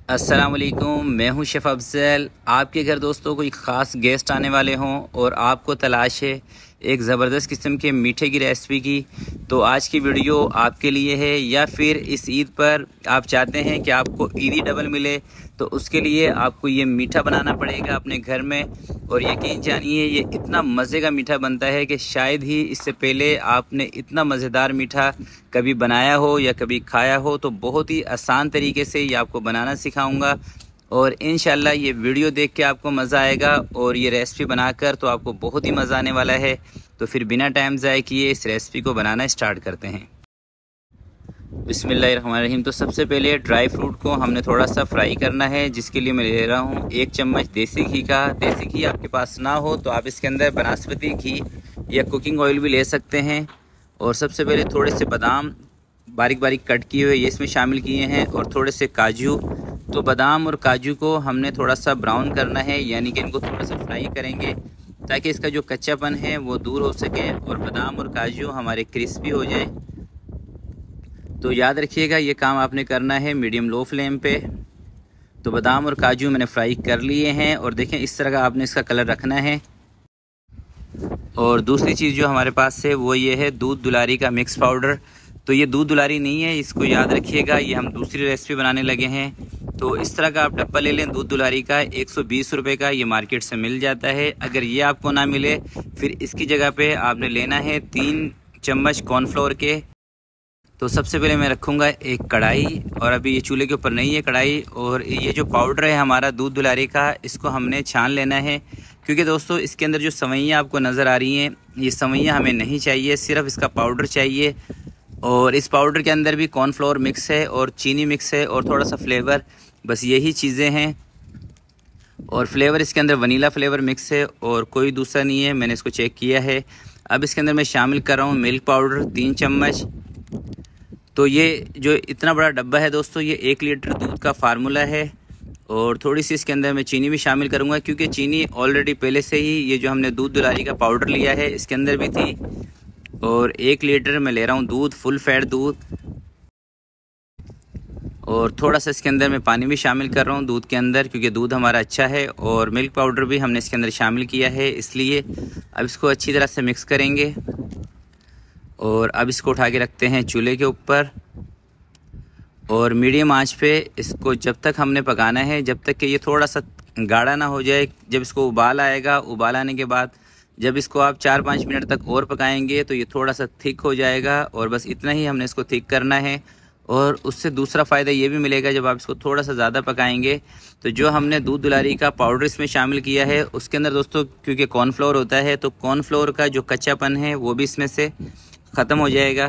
अस्सलाम वालेकुम, मैं हूं शेफ़ अफज़ल। आपके घर दोस्तों कोई ख़ास गेस्ट आने वाले हों और आपको तलाश है एक ज़बरदस्त किस्म के मीठे की रेसिपी की, तो आज की वीडियो आपके लिए है। या फिर इस ईद पर आप चाहते हैं कि आपको ईदी डबल मिले, तो उसके लिए आपको ये मीठा बनाना पड़ेगा अपने घर में। और यकीन जानिए ये इतना मज़े का मीठा बनता है कि शायद ही इससे पहले आपने इतना मज़ेदार मीठा कभी बनाया हो या कभी खाया हो। तो बहुत ही आसान तरीके से ये आपको बनाना सिखाऊंगा और इंशाल्लाह ये वीडियो देख के आपको मज़ा आएगा और ये रेसिपी बनाकर तो आपको बहुत ही मज़ा आने वाला है। तो फिर बिना टाइम ज़ाय किए इस रेसिपी को बनाना स्टार्ट करते हैं। बिस्मिल्लाहिर्रहमानिर्रहीम। तो सबसे पहले ड्राई फ्रूट को हमने थोड़ा सा फ्राई करना है, जिसके लिए मैं ले रहा हूँ 1 चम्मच देसी घी का। देसी घी आपके पास ना हो तो आप इसके अंदर बनस्पति घी या कुकिंग ऑयल भी ले सकते हैं। और सबसे पहले थोड़े से बादाम बारीक बारीक कट किए हुए ये इसमें शामिल किए हैं और थोड़े से काजू। तो बादाम और काजू को हमने थोड़ा सा ब्राउन करना है, यानी कि इनको थोड़ा सा फ्राई करेंगे ताकि इसका जो कच्चापन है वो दूर हो सके और बादाम और काजू हमारे क्रिस्पी हो जाए। तो याद रखिएगा ये काम आपने करना है मीडियम लो फ्लेम पे। तो बादाम और काजू मैंने फ्राई कर लिए हैं और देखें इस तरह का आपने इसका कलर रखना है। और दूसरी चीज़ जो हमारे पास है वो ये है दूध दुलारी का मिक्स पाउडर। तो ये दूध दुलारी नहीं है, इसको याद रखिएगा, ये हम दूसरी रेसिपी बनाने लगे हैं। तो इस तरह का आप डब्बा ले लें दूध दुलारी का, 120 रुपये का ये मार्केट से मिल जाता है। अगर ये आपको ना मिले फिर इसकी जगह पे आपने लेना है 3 चम्मच कॉर्नफ्लोर के। तो सबसे पहले मैं रखूँगा एक कढ़ाई, और अभी ये चूल्हे के ऊपर नहीं है कढ़ाई। और ये जो पाउडर है हमारा दूध दुलारी का, इसको हमने छान लेना है, क्योंकि दोस्तों इसके अंदर जो सवैयाँ आपको नज़र आ रही हैं ये सवैयाँ हमें नहीं चाहिए, सिर्फ इसका पाउडर चाहिए। और इस पाउडर के अंदर भी कॉर्नफ्लोर मिक्स है और चीनी मिक्स है और थोड़ा सा फ्लेवर, बस यही चीज़ें हैं। और फ्लेवर इसके अंदर वनीला फ्लेवर मिक्स है और कोई दूसरा नहीं है, मैंने इसको चेक किया है। अब इसके अंदर मैं शामिल कर रहा हूँ मिल्क पाउडर 3 चम्मच। तो ये जो इतना बड़ा डब्बा है दोस्तों, ये 1 लीटर दूध का फार्मूला है। और थोड़ी सी इसके अंदर मैं चीनी भी शामिल करूँगा, क्योंकि चीनी ऑलरेडी पहले से ही ये जो हमने दूध दुलारी का पाउडर लिया है इसके अंदर भी थी। और 1 लीटर मैं ले रहा हूँ दूध, फुल फैट दूध। और थोड़ा सा इसके अंदर मैं पानी भी शामिल कर रहा हूँ दूध के अंदर, क्योंकि दूध हमारा अच्छा है। और मिल्क पाउडर भी हमने इसके अंदर शामिल किया है इसलिए। अब इसको अच्छी तरह से मिक्स करेंगे और अब इसको उठा के रखते हैं चूल्हे के ऊपर और मीडियम आंच पे इसको जब तक हमने पकाना है, जब तक कि ये थोड़ा सा गाढ़ा ना हो जाए। जब इसको उबाल आएगा, उबाल आने के बाद जब इसको आप 4-5 मिनट तक और पकाएंगे तो ये थोड़ा सा थिक हो जाएगा। और बस इतना ही हमने इसको थिक करना है। और उससे दूसरा फ़ायदा ये भी मिलेगा, जब आप इसको थोड़ा सा ज़्यादा पकाएंगे तो जो हमने दूध दुलारी का पाउडर इसमें शामिल किया है उसके अंदर दोस्तों, क्योंकि कॉर्नफ्लोर होता है, तो कॉर्नफ्लोर का जो कच्चापन है वो भी इसमें से ख़त्म हो जाएगा।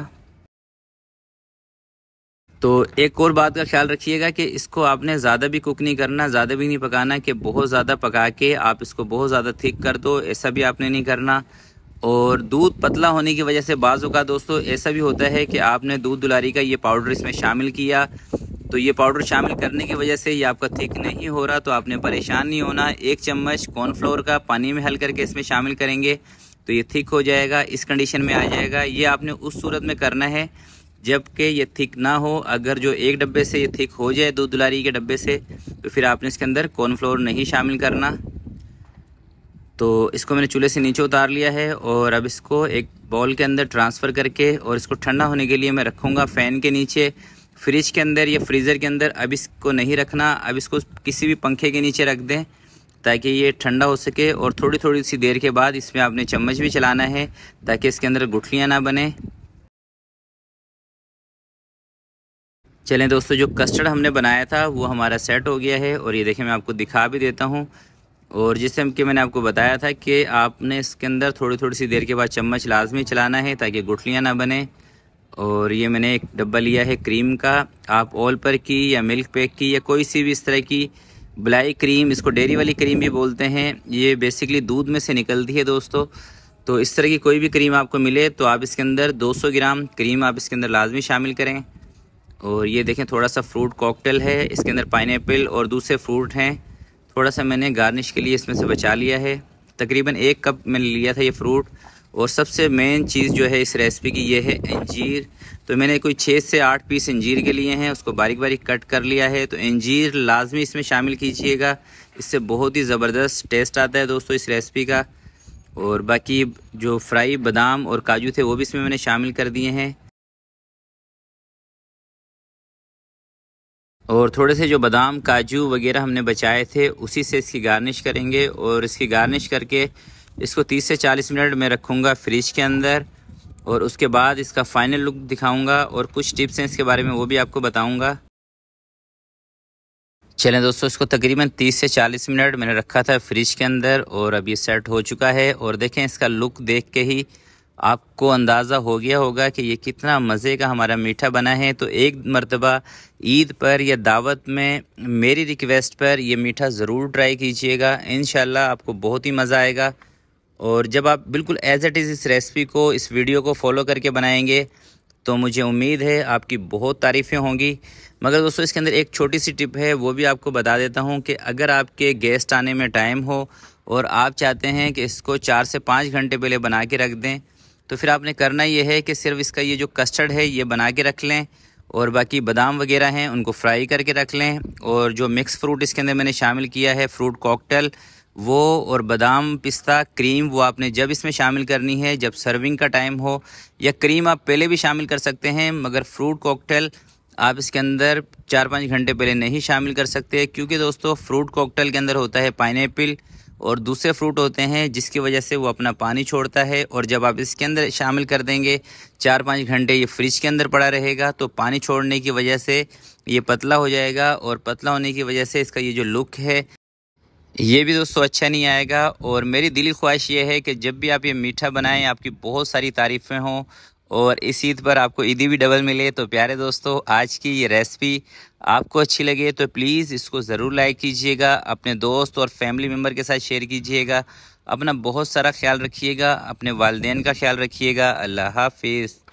तो एक और बात का ख्याल रखिएगा कि इसको आपने ज़्यादा भी कुक नहीं करना, ज़्यादा भी नहीं पकाना कि बहुत ज़्यादा पका के आप इसको बहुत ज़्यादा थिक कर दो, ऐसा भी आपने नहीं करना। और दूध पतला होने की वजह से बाज़ औक़ात दोस्तों ऐसा भी होता है कि आपने दूध दुलारी का ये पाउडर इसमें शामिल किया, तो ये पाउडर शामिल करने की वजह से ये आपका थिक नहीं हो रहा, तो आपने परेशान नहीं होना। 1 चम्मच कॉर्नफ्लोर का पानी में हल करके इसमें शामिल करेंगे तो ये थिक हो जाएगा, इस कंडीशन में आ जाएगा। ये आपने उस सूरत में करना है जबकि ये थिक ना हो। अगर जो एक डब्बे से ये थिक हो जाए दूध दुलारी के डब्बे से, तो फिर आपने इसके अंदर कॉर्नफ्लोर नहीं शामिल करना। तो इसको मैंने चूल्हे से नीचे उतार लिया है और अब इसको एक बाउल के अंदर ट्रांसफ़र करके और इसको ठंडा होने के लिए मैं रखूँगा फ़ैन के नीचे, फ्रिज के अंदर या फ्रीज़र के अंदर। अब इसको नहीं रखना, अब इसको किसी भी पंखे के नीचे रख दें ताकि ये ठंडा हो सके। और थोड़ी थोड़ी सी देर के बाद इसमें आपने चम्मच भी चलाना है ताकि इसके अंदर गुठलियाँ ना बने। चलें दोस्तों, जो कस्टर्ड हमने बनाया था वो हमारा सेट हो गया है और ये देखें मैं आपको दिखा भी देता हूँ। और जिससे कि मैंने आपको बताया था कि आपने इसके अंदर थोड़ी थोड़ी सी देर के बाद चम्मच लाजमी चलाना है ताकि गुठलियाँ ना बने। और ये मैंने एक डब्बा लिया है क्रीम का, आप ऑल पर की या मिल्क पैक की या कोई सी भी इस तरह की ब्लाई क्रीम, इसको डेयरी वाली क्रीम भी बोलते हैं, ये बेसिकली दूध में से निकलती है दोस्तों। तो इस तरह की कोई भी क्रीम आपको मिले तो आप इसके अंदर 200 ग्राम क्रीम आप इसके अंदर लाजमी शामिल करें। और ये देखें थोड़ा सा फ्रूट कॉकटेल है, इसके अंदर पाइनएप्पल और दूसरे फ्रूट हैं, थोड़ा सा मैंने गार्निश के लिए इसमें से बचा लिया है। तकरीबन 1 कप मैंने लिया था ये फ्रूट। और सबसे मेन चीज़ जो है इस रेसिपी की ये है अंजीर। तो मैंने कोई 6 से 8 पीस अंजीर के लिए हैं, उसको बारीक बारीक कट कर लिया है। तो अंजीर लाजमी इसमें शामिल कीजिएगा, इससे बहुत ही ज़बरदस्त टेस्ट आता है दोस्तों इस रेसिपी का। और बाकी जो फ्राई बादाम और काजू थे वो भी इसमें मैंने शामिल कर दिए हैं। और थोड़े से जो बादाम काजू वगैरह हमने बचाए थे उसी से इसकी गार्निश करेंगे। और इसकी गार्निश करके इसको 30 से 40 मिनट में रखूँगा फ्रिज के अंदर। और उसके बाद इसका फाइनल लुक दिखाऊंगा और कुछ टिप्स हैं इसके बारे में वो भी आपको बताऊंगा। चलें दोस्तों, इसको तकरीबन 30 से 40 मिनट मैंने रखा था फ्रिज के अंदर और अब ये सेट हो चुका है। और देखें इसका लुक देख के ही आपको अंदाज़ा हो गया होगा कि ये कितना मज़े का हमारा मीठा बना है। तो एक मरतबा ईद पर या दावत में मेरी रिक्वेस्ट पर ये मीठा ज़रूर ट्राई कीजिएगा, इंशाल्लाह आपको बहुत ही मज़ा आएगा। और जब आप बिल्कुल एज इट इज़ इस रेसिपी को, इस वीडियो को फॉलो करके बनाएंगे तो मुझे उम्मीद है आपकी बहुत तारीफ़ें होंगी। मगर दोस्तों इसके अंदर एक छोटी सी टिप है, वो भी आपको बता देता हूँ कि अगर आपके गेस्ट आने में टाइम हो और आप चाहते हैं कि इसको 4 से 5 घंटे पहले बना के रख दें, तो फिर आपने करना ये है कि सिर्फ इसका ये जो कस्टर्ड है ये बना के रख लें और बाकी बादाम वगैरह हैं उनको फ्राई करके रख लें। और जो मिक्स फ्रूट इसके अंदर मैंने शामिल किया है फ्रूट कॉकटेल, वो और बादाम पिस्ता क्रीम वो आपने जब इसमें शामिल करनी है जब सर्विंग का टाइम हो, या क्रीम आप पहले भी शामिल कर सकते हैं। मगर फ्रूट कॉकटेल आप इसके अंदर 4-5 घंटे पहले नहीं शामिल कर सकते, क्योंकि दोस्तों फ्रूट कॉकटेल के अंदर होता है पाइनएप्पल और दूसरे फ्रूट होते हैं जिसकी वजह से वो अपना पानी छोड़ता है। और जब आप इसके अंदर शामिल कर देंगे 4-5 घंटे ये फ्रिज के अंदर पड़ा रहेगा तो पानी छोड़ने की वजह से ये पतला हो जाएगा और पतला होने की वजह से इसका ये जो लुक है ये भी दोस्तों अच्छा नहीं आएगा। और मेरी दिली ख्वाहिश ये है कि जब भी आप ये मीठा बनाएं आपकी बहुत सारी तारीफ़ें हों और इस ईद पर आपको ईदी भी डबल मिले। तो प्यारे दोस्तों, आज की ये रेसिपी आपको अच्छी लगे तो प्लीज़ इसको ज़रूर लाइक कीजिएगा, अपने दोस्त और फैमिली मेम्बर के साथ शेयर कीजिएगा। अपना बहुत सारा ख्याल रखिएगा, अपने वालिदैन का ख्याल रखिएगा। अल्लाह हाफिज़।